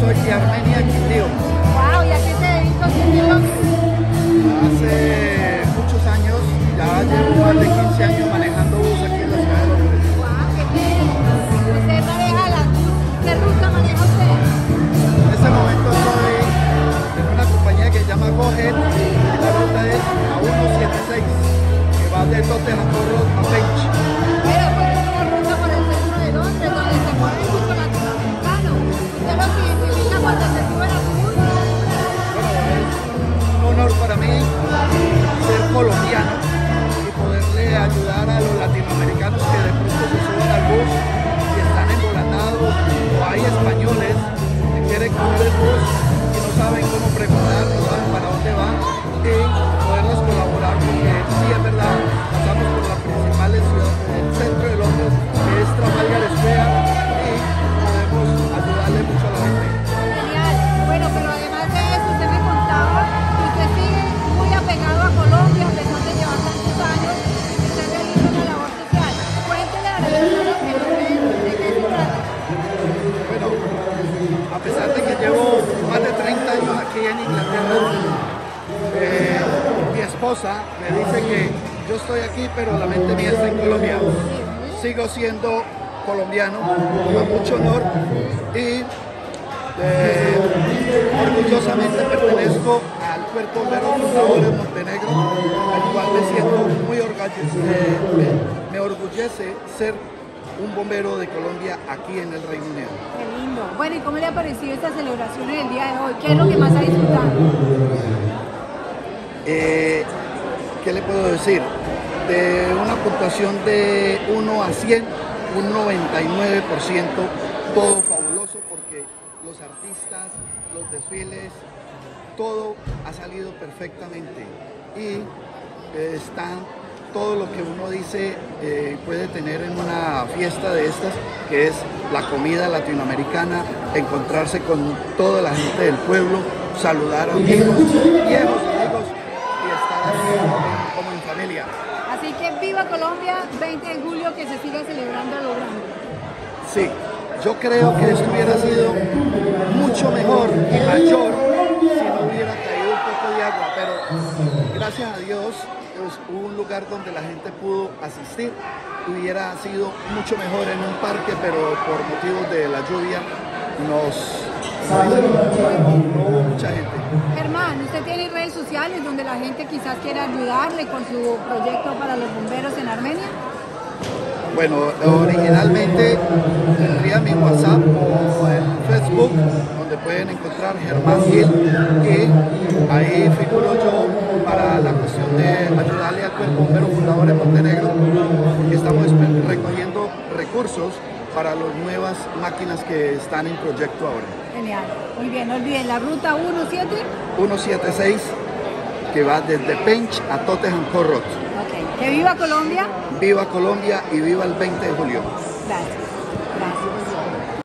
aquí a Armenia, Quindío. Wow, ¿y a qué se dedica Quindío? Hace muchos años, ya llevo más de 15 años manejando bus aquí en la ciudad de Londres. Wow, qué bien. ¿Usted maneja la bus? ¿Qué ruta maneja usted? En este momento estoy en una compañía que se llama GoHead y la ruta es a 176, que va de Tottenham Court Road a Page. Pero pues es una ruta por el centro de Londres, donde se mueve mucho latinoamericano. ¿Usted lo que identifica cuando se sube a la bus? Bueno, es un honor para mí ser colombiano y poderle ayudar a los latinoamericanos que de pronto se suben al bus y están embolatados, o hay españoles que quieren coger el bus y no saben cómo preparar, no saben para dónde van, y poderles colaborar, porque sí es verdad, pasamos por las principales ciudades del centro de Londres, que es Trafalgar Square, y podemos ayudarle mucho a la gente. Genial. Bueno, pero además de eso, usted me contaba que usted sigue muy apegado a Colombia, a pesar de llevar tantos años, y usted realiza una labor social. Cuéntele a las personas que no ven de qué se trata. Bueno, a pesar de que llevo más de 30 años aquí en Inglaterra, mi esposa me dice que yo estoy aquí, pero la mente mía está en Colombia. Sigo siendo colombiano, con mucho honor, y orgullosamente pertenezco al Cuerpo Bombero Fundador de Montenegro, al cual me siento muy orgulloso, me orgullece ser un bombero de Colombia aquí en el Reino Unido. Qué lindo. Bueno, ¿y cómo le ha parecido esta celebración en el día de hoy? ¿Qué es lo que más ha disfrutado? ¿Qué le puedo decir? De una puntuación de 1 a 100, un 99%, todo fabuloso, porque los artistas, los desfiles, todo ha salido perfectamente y están todo lo que uno dice puede tener en una fiesta de estas, que es la comida latinoamericana, encontrarse con toda la gente del pueblo, saludar a amigos, viejos amigos, y estar así como en familia. Así que viva Colombia, 20 de julio, que se siga celebrando a lo grande. Sí, yo creo que esto hubiera sido mucho mejor y mayor si no hubiera caído un poco de agua, pero gracias a Dios pues, hubo un lugar donde la gente pudo asistir. Hubiera sido mucho mejor en un parque, pero por motivos de la lluvia no hubo mucha gente. Germán, ¿usted tiene redes sociales donde la gente quizás quiera ayudarle con su proyecto para los bomberos en Armenia? Bueno, originalmente tendría mi WhatsApp o el Facebook, donde pueden encontrar Germán Gil, y ahí figuro yo para la cuestión de ayudarle al Cuerpo Bombero Fundador de Montenegro, porque estamos recogiendo recursos para las nuevas máquinas que están en proyecto ahora. Genial, muy bien, no olviden la ruta 176, que va desde Penge a Tottenham Court Road. Ok, que viva Colombia. Viva Colombia y viva el 20 de julio. Gracias. Gracias.